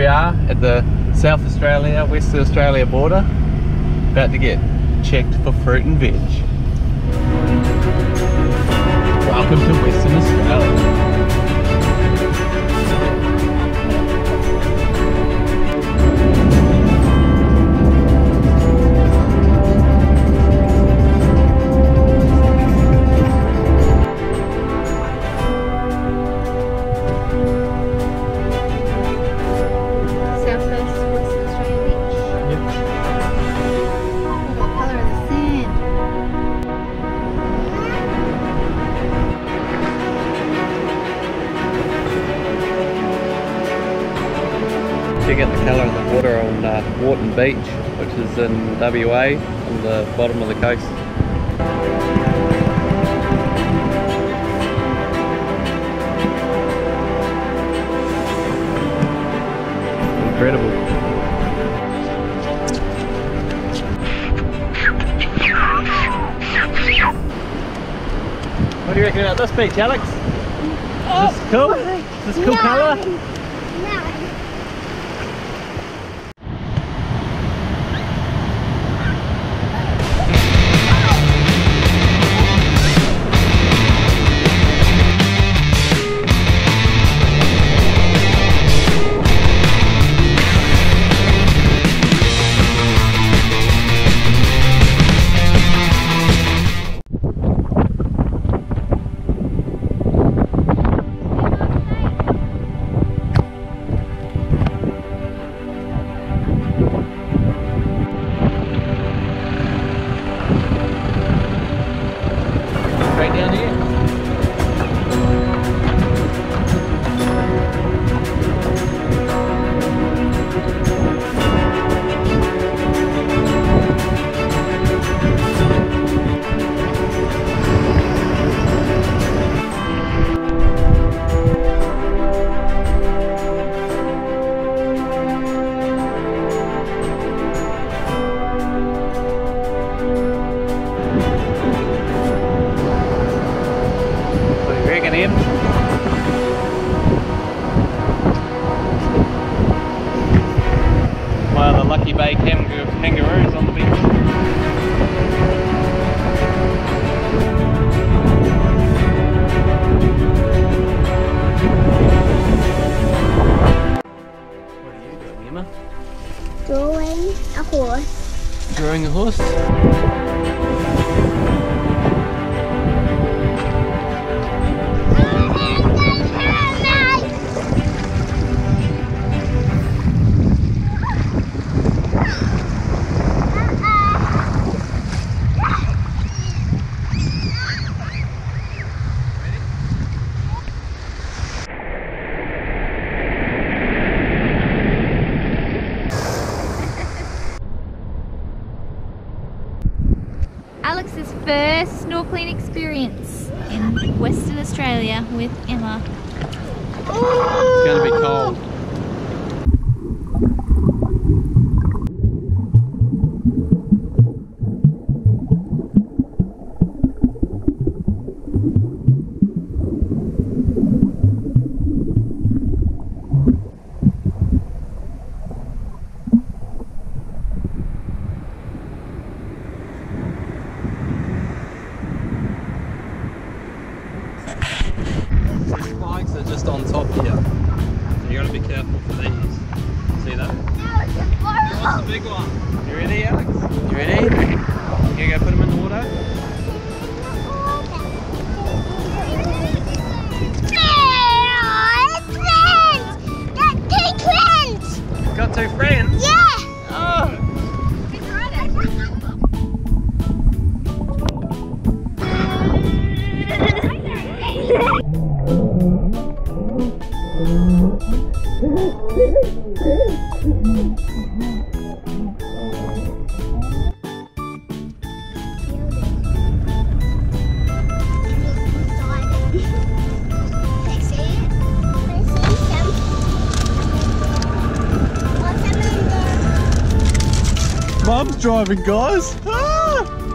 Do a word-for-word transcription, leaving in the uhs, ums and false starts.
are at the South Australia, West Australia border, about to get checked for fruit and veg. Welcome to Western Australia. Check out the colour of the water on uh, Warton Beach, which is in W A on the bottom of the coast. Incredible. What do you reckon about this beach, Alex? Is this cool? Is this cool no. colour? No. Down here. In. One of the Lucky Bay kangaroo kangaroos on the beach. What are you doing, Emma? Drawing a horse. Drawing a horse? Alex's first snorkeling experience in Western Australia with Emma. It's going to be cold. The spikes are just on top here, so you got to be careful for these. See that? No, it's a What's photo. the big one? You ready, Alex? You ready? You go put them in the water. Got two friends? Yeah! Oh! Mum's driving, guys. Ah!